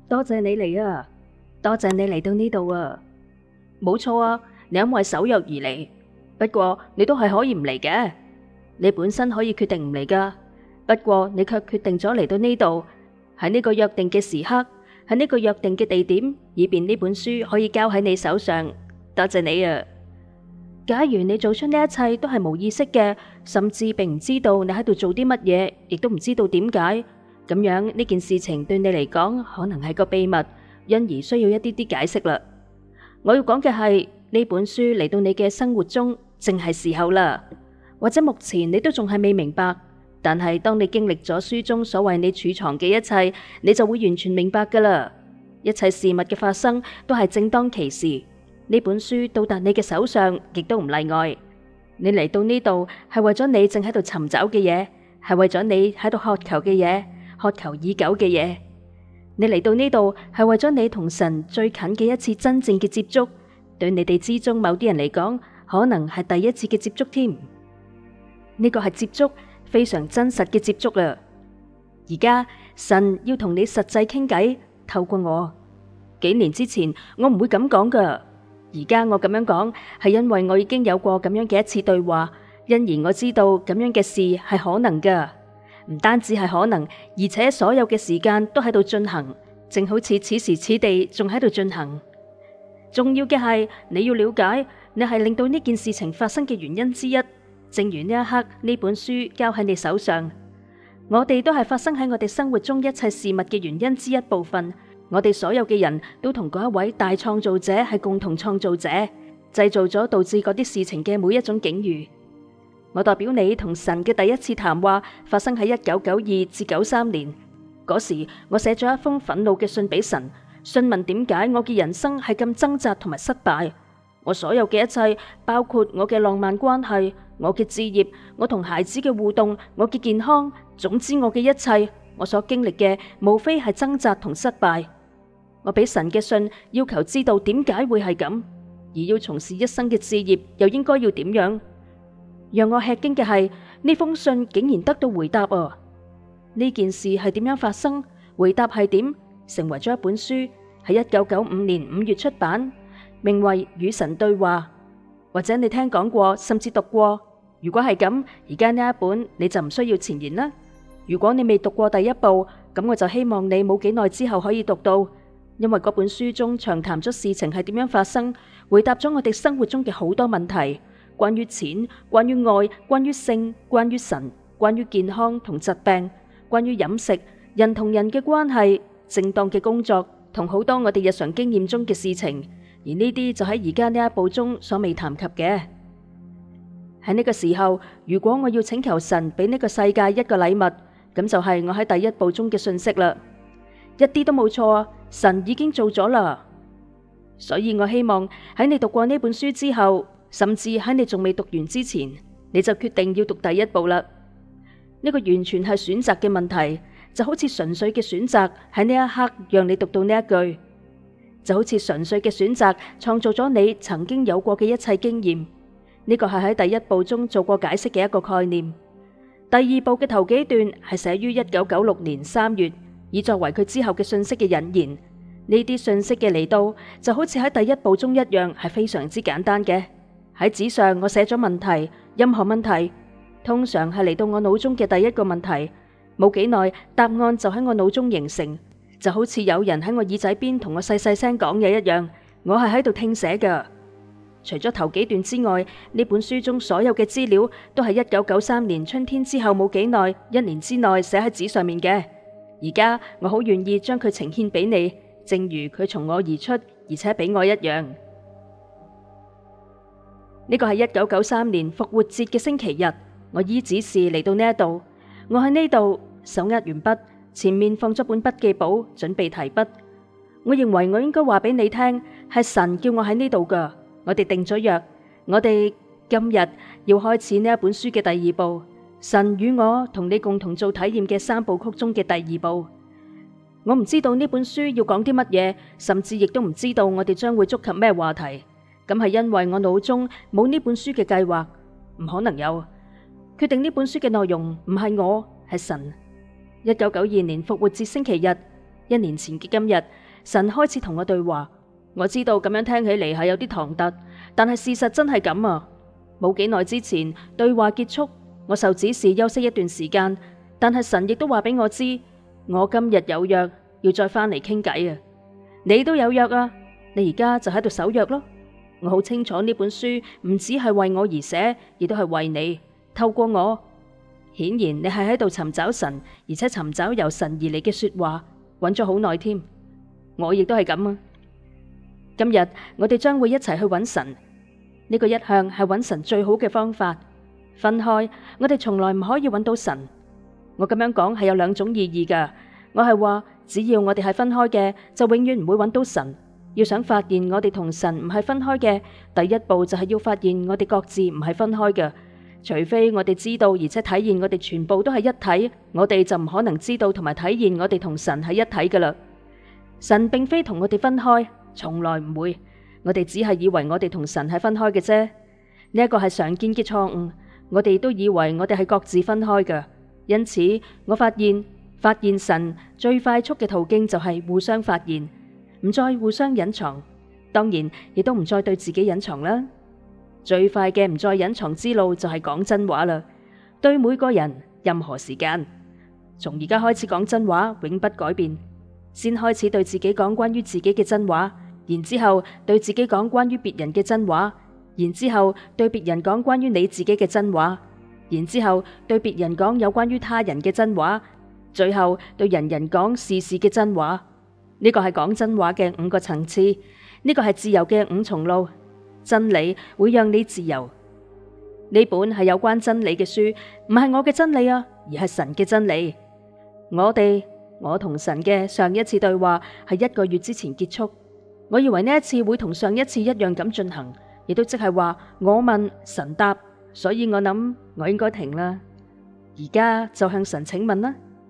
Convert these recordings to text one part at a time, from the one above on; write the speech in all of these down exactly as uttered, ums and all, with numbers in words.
多謝你嚟啊！多謝你嚟到呢度啊！冇錯啊，你因為守約而嚟，不過你都係可以唔嚟嘅。你本身可以決定唔嚟噶，不過你卻決定咗嚟到呢度，喺呢個約定嘅時刻，喺呢個約定嘅地點，以便呢本書可以交喺你手上。多謝你啊！假如你做出呢一切都係無意識嘅，甚至並唔知道你喺度做啲乜嘢，亦都唔知道點解，咁樣呢件事情對你嚟講可能係個秘密，因而需要一啲啲解釋啦。我要講嘅係呢本書嚟到你嘅生活中，正係時候啦。或者目前你都仲係未明白，但係當你經歷咗書中所為你儲藏嘅一切，你就會完全明白噶啦。一切事物嘅發生都係正當其時。呢本書到達你嘅手上，亦都唔例外。你嚟到呢度係為咗你正喺度尋找嘅嘢，係為咗你喺度渴求嘅嘢，渴求已久嘅嘢。你嚟到呢度係為咗你同神最近嘅一次真正嘅接觸，對你哋之中某啲人嚟講，可能係第一次嘅接觸添。呢個係接觸，非常真實嘅接觸啦。而家神要同你實際傾偈，透過我。幾年之前我唔會咁講噶。而家我咁樣講，係因為我已經有過咁樣嘅一次對話，因而我知道咁樣嘅事係可能噶，唔單止係可能，而且所有嘅時間都喺度進行，正好似此時此地仲喺度進行。重要嘅係你要了解，你係令到呢件事情發生嘅原因之一。正如呢一刻呢本書交喺你手上，我哋都係發生喺我哋生活中一切事物嘅原因之一部分。我哋所有嘅人都同嗰一位大創造者係共同創造者，製造咗導致嗰啲事情嘅每一種境遇。我代表你同神嘅第一次談話發生喺一九九二至九三年。嗰時我寫咗一封憤怒嘅信俾神，詢問點解我嘅人生係咁掙扎同埋失敗。我所有嘅一切，包括我嘅浪漫關係、我嘅志業、我同孩子嘅互動、我嘅健康，總之我嘅一切，我所經歷嘅無非係掙扎同失敗。我俾神嘅信要求知道點解會係咁，而要從事一生嘅志業又應該要點樣。讓我吃驚嘅係呢封信竟然得到回答啊！呢件事係點樣發生？回答係點？成為咗一本書，喺一九九五年五月出版，名為《與神對話》。或者你聽講過，甚至讀過。如果係咁，而家呢一本你就唔需要前言啦。如果你未讀過第一部，咁我就希望你冇幾耐之後可以讀到。因為嗰本書中長談咗事情係點樣發生，回答咗我哋生活中嘅好多問題，關於錢，關於愛，關於性，關於神，關於健康同疾病，關於飲食，人同人嘅關係，正當嘅工作，同好多我哋日常經驗中嘅事情。而呢啲就喺而家呢一部中所未談及嘅。喺呢個時候，如果我要請求神俾呢個世界一個禮物，咁就係我喺第一部中嘅信息啦。一啲都冇錯啊！神已經做咗啦，所以我希望喺你讀過呢本書之後，甚至喺你仲未讀完之前，你就決定要讀第一部啦。呢個完全係選擇嘅問題，就好似純粹嘅選擇喺呢一刻讓你讀到呢一句，就好似純粹嘅選擇創造咗你曾經有過嘅一切經驗。呢個係喺第一部中做過解釋嘅一個概念。第二部嘅頭幾段係寫於一九九六年三月。以作為佢之後嘅信息嘅引言，呢啲信息嘅嚟到就好似喺第一部中一樣，係非常之簡單嘅。喺紙上我寫咗問題，任何問題，通常係嚟到我腦中嘅第一個問題，冇幾耐答案就喺我腦中形成，就好似有人喺我耳仔邊同我細細聲講嘢一樣。我係喺度聽寫噶。除咗頭幾段之外，呢本書中所有嘅資料都係一九九三年春天之後冇幾耐，一年之內寫喺紙上面嘅。而家我好願意將佢呈獻俾你，正如佢從我而出，而且俾我一樣。呢個係一九九三年復活節嘅星期日，我依指示嚟到呢一度。我喺呢度手握完筆，前面放咗本筆記簿，準備提筆。我認為我應該話俾你聽，係神叫我喺呢度噶。我哋定咗約，我哋今日要開始呢一本書嘅第二部。神與我同你共同做體驗嘅三部曲中嘅第二部。我唔知道呢本書要講啲乜嘢，甚至亦都唔知道我哋將會觸及咩話題。咁係因為我腦中冇呢本書嘅計劃，唔可能有。決定呢本書嘅內容唔係我，係神。一九九二年復活節星期日， 一年前嘅今日，神開始同我對話。我知道咁樣聽起嚟係有啲唐突，但係事實真係咁啊！冇幾耐之前，對話結束，我受指示休息一段時間，但係神亦都話俾我知，我今日有約要再翻嚟傾偈啊！你都有約啊？你而家就喺度守約咯。我好清楚呢本書唔只係為我而寫，亦都係為你。透過我，顯然你係喺度尋找神，而且尋找由神而嚟嘅說話，揾咗好耐添。我亦都係咁啊！今日我哋將會一齊去揾神，呢個一向係揾神最好嘅方法。分開，我哋從來唔可以揾到神。我咁樣講係有兩種意義㗎。我係話，只要我哋係分開嘅，就永遠唔會揾到神。要想發現我哋同神唔係分開嘅，第一步就係要發現我哋各自唔係分開嘅。除非我哋知道而且體現我哋全部都係一體，我哋就唔可能知道同埋體現我哋同神係一體㗎喇。神並非同我哋分開，從來唔會。我哋只係以為我哋同神係分開嘅啫。呢一個係常見嘅錯誤。我哋都以為我哋係各自分開嘅。因此，我發現發現神最快速嘅途徑就係互相發現，唔再互相隱藏。當然，亦都唔再對自己隱藏啦。最快嘅唔再隱藏之路就係講真話啦。對每個人，任何時間，從而家開始講真話，永不改變。先開始對自己講關於自己嘅真話，然之後對自己講關於別人嘅真話，然之後對別人講關於你自己嘅真話，然之後對別人講有關於他人嘅真話，最後對人人講事事嘅真話。呢個係講真話嘅五個層次，呢個係自由嘅五重路。真理會讓你自由。呢本係有關真理嘅書，唔係我嘅真理啊，而係神嘅真理。我哋我同神嘅上一次對話係一個月之前結束。我以為呢一次會同上一次一樣咁進行，亦都即係話我問神答，所以我諗我應該停啦。而家就向神請問啦。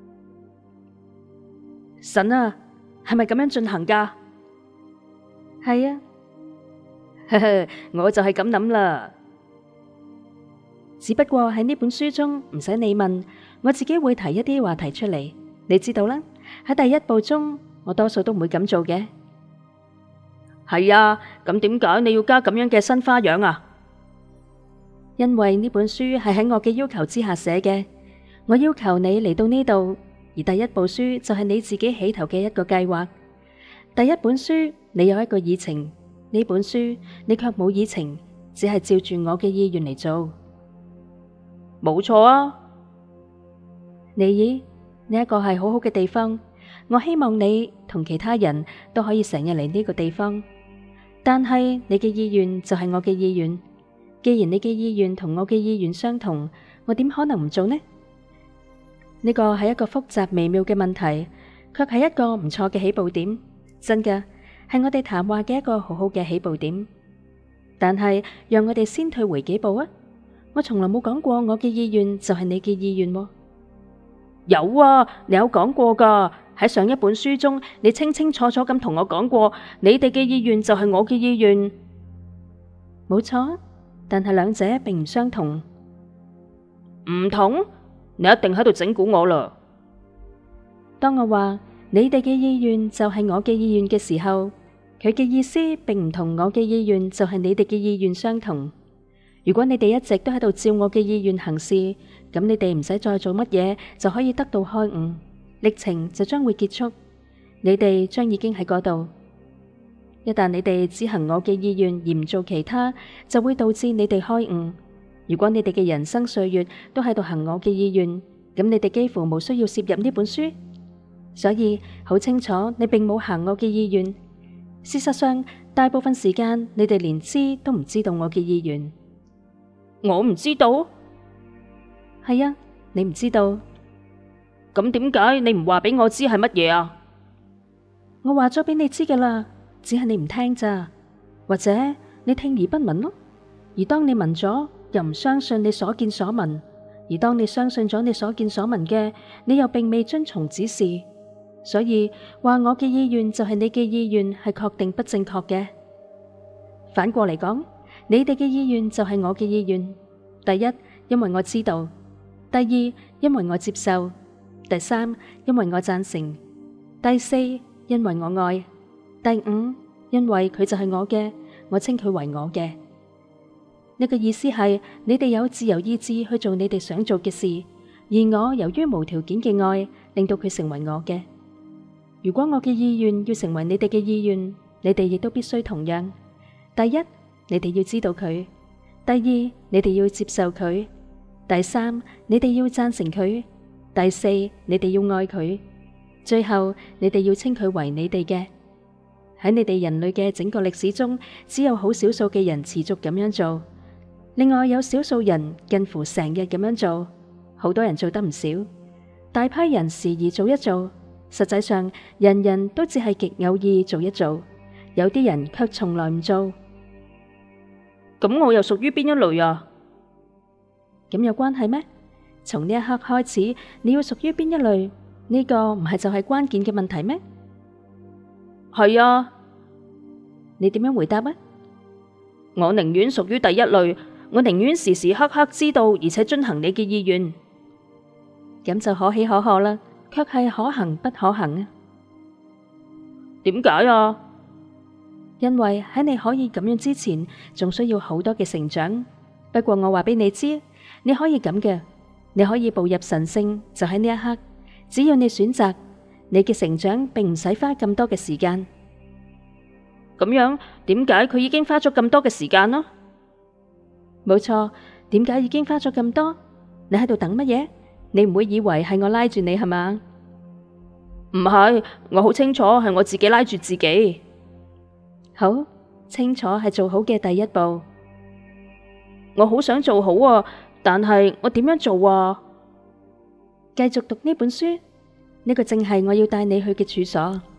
神啊，係咪咁樣進行噶？係啊，呵呵，我就係咁諗啦。只不過喺呢本書中唔使你問，我自己會提一啲話題出嚟。你知道啦，喺第一步中，我多數都唔會咁做嘅。係啊，咁點解你要加咁樣嘅新花樣啊？因為呢本書係喺我嘅要求之下寫嘅，我要求你嚟到呢度，而第一部書就係你自己起頭嘅一個計劃。第一本書你有一個議程，呢本書你卻冇議程，只係照住我嘅意願嚟做。冇錯啊，尼爾，呢一個係好好嘅地方，我希望你同其他人都可以成日嚟呢個地方。但係你嘅意願就係我嘅意願，既然你嘅意願同我嘅意願相同，我點可能唔做呢？呢個係一個複雜微妙嘅問題，卻係一個唔錯嘅起步點。真嘅，係我哋談話嘅一個好好嘅起步點。但係讓我哋先退回幾步啊！我從來冇講過我嘅意願就係你嘅意願喎。有啊，你有講過噶。喺上一本書中，你清清楚楚咁同我講過，你哋嘅意願就係我嘅意願。冇錯，但係兩者並唔相同。唔同？你一定喺度整蠱我啦。當我話你哋嘅意願就係我嘅意願嘅時候，佢嘅意思並唔同我嘅意願就係你哋嘅意願相同。如果你哋一直都喺度照我嘅意願行事，咁你哋唔使再做乜嘢就可以得到開悟，歷程就將會結束。你哋將已經喺嗰度。一旦你哋只行我嘅意願而唔做其他，就會導致你哋開悟。如果你哋嘅人生歲月都喺度行我嘅意願，咁你哋幾乎冇需要攝入呢本書。所以好清楚，你並冇行我嘅意願。事實上，大部分時間你哋連知都唔知道我嘅意願。我唔知道？係啊，你唔知道。咁點解你唔話俾我知係乜嘢啊？我話咗俾你知噶啦，只係你唔聽咋，或者你聽而不聞咯。而當你聞咗，又唔相信你所見所聞；而當你相信咗你所見所聞嘅，你又並未遵從指示。所以話我嘅意願就係你嘅意願，係確定不正確嘅。反過嚟講，你哋嘅意願就係我嘅意願。第一，因為我知道；第二，因為我接受；第三，因為我贊成。 第四，因為我愛。第五，因為佢就係我嘅，我稱佢為我嘅。呢個意思係你哋有自由意志去做你哋想做嘅事，而我由於無條件嘅愛，令到佢成為我嘅。如果我嘅意願要成為你哋嘅意願，你哋亦都必須同樣。第一，你哋要知道佢；第二，你哋要接受佢；第三，你哋要贊成佢；第四，你哋要愛佢；最後，你哋要稱佢為你哋嘅。喺你哋人類嘅整個歷史中，只有好少數嘅人持續咁樣做，另外有少數人近乎成日咁樣做，好多人做得唔少，大批人時而做一做。實際上，人人都只係極偶爾做一做，有啲人卻從來唔做。咁我又屬於邊一類啊？咁有關係咩？從呢一刻開始，你要屬於邊一類，呢個唔係就係關鍵嘅問題咩？係啊。你點樣回答啊？我寧願屬於第一類，我寧願時時刻刻知道而且遵行你嘅意願。咁就可喜可賀啦。卻係可行不可行啊？點解啊？因為喺你可以咁樣之前，仲需要好多嘅成長。不過我話俾你知，你可以咁嘅，你可以步入神聖，就喺呢一刻。只要你選擇，你嘅成長並唔使花咁多嘅時間。咁樣，點解佢已經花咗咁多嘅時間呢？冇錯，點解已經花咗咁多？你喺度等乜嘢？你唔會以為係我拉住你係嘛？唔係，我好清楚係我自己拉住自己。好，清楚係做好嘅第一步。我好想做好啊，但係我點樣做啊？繼續讀呢本書，呢個正係我要帶你去嘅處所。